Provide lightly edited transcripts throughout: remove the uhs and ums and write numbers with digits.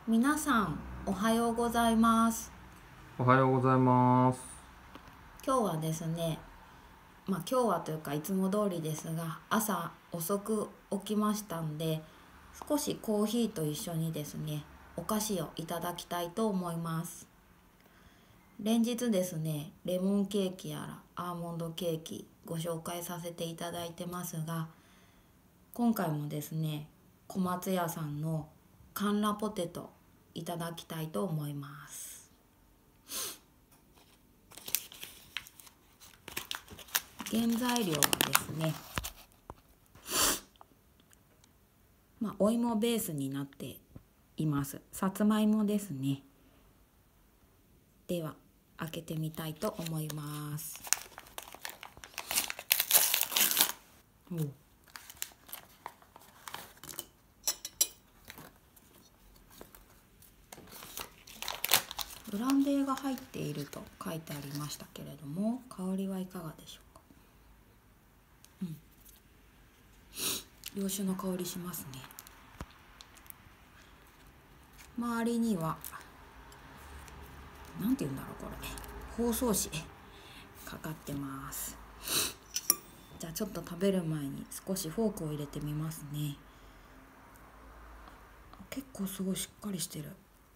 皆さんおはようございます。 おはようございます。 今日はですね、今日はというかいつも通りですが、朝遅く起きましたんで、少しコーヒーと一緒にですね、お菓子をいただきたいと思います。連日ですね、レモンケーキやらアーモンドケーキご紹介させていただいてますが、今回もですね、小松屋さんのカンラポテトいただきたいと思います。原材料はですね、お芋ベースになっています。さつまいもですね。では開けてみたいと思います。ブランデーが入っていると書いてありましたけれども、香りはいかがでしょうか。洋酒の香りしますね。周りにはなんて言うんだろう、これ包装紙かかってます。じゃあちょっと食べる前に少しフォークを入れてみますね。結構すごいしっかりしてる。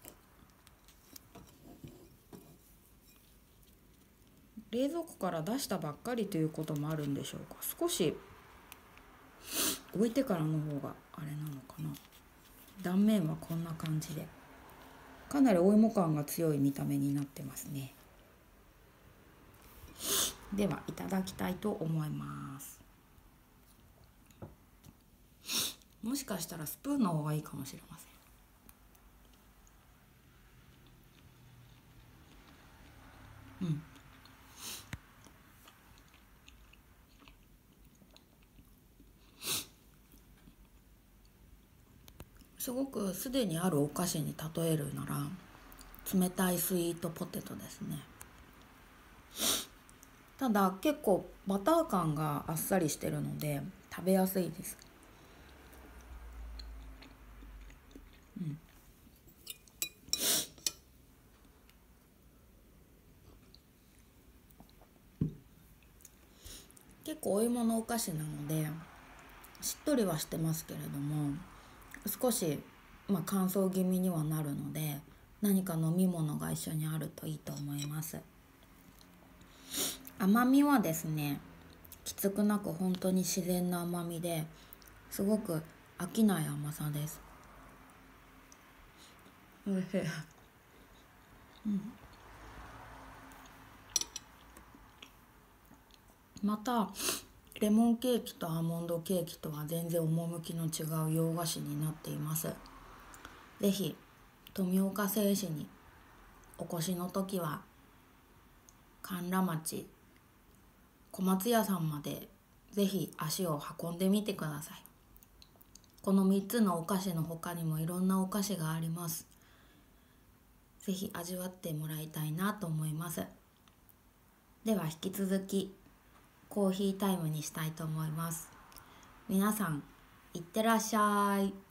冷蔵庫から出したばっかりということもあるんでしょうか。少し置いてからの方があれなのかな。断面はこんな感じで、かなりお芋感が強い見た目になってますね。ではいただきたいと思います。もしかしたらスプーンの方がいいかもしれません。すごくすでにあるお菓子に例えるなら冷たいスイートポテトですね。ただ結構バター感があっさりしてるので食べやすいです。結構お芋のお菓子なのでしっとりはしてますけれども、少し乾燥気味にはなるので、何か飲み物が一緒にあるといいと思います。甘みはですね、きつくなく本当に自然な甘みですごく飽きない甘さです。おいしい。またレモンケーキとアーモンドケーキとは全然趣の違う洋菓子になっています。ぜひ富岡製紙にお越しの時は甘楽町小松屋さんまでぜひ足を運んでみてください。この3つのお菓子の他にもいろんなお菓子があります。ぜひ味わってもらいたいなと思います。では引き続きコーヒータイムにしたいと思います。皆さんいってらっしゃい。